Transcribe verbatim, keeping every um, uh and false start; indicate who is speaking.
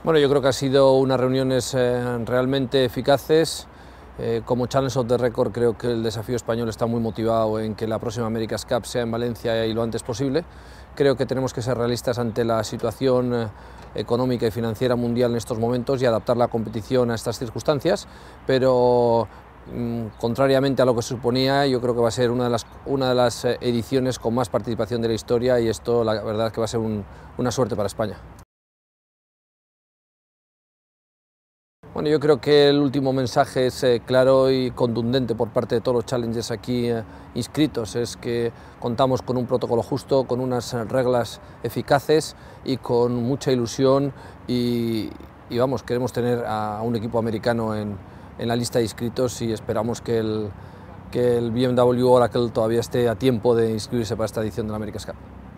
Speaker 1: Bueno, yo creo que ha sido unas reuniones eh, realmente eficaces. Eh, como Challenge of the Record creo que el desafío español está muy motivado en que la próxima America's Cup sea en Valencia y lo antes posible. Creo que tenemos que ser realistas ante la situación eh, económica y financiera mundial en estos momentos y adaptar la competición a estas circunstancias, pero mm, contrariamente a lo que se suponía, yo creo que va a ser una de las, una de las ediciones con más participación de la historia y esto la verdad es que va a ser un, una suerte para España. Bueno, yo creo que el último mensaje es eh, claro y contundente por parte de todos los challengers aquí eh, inscritos, es que contamos con un protocolo justo, con unas reglas eficaces y con mucha ilusión y, y vamos, queremos tener a un equipo americano en, en la lista de inscritos y esperamos que el, que el B M W Oracle todavía esté a tiempo de inscribirse para esta edición de la America's Cup.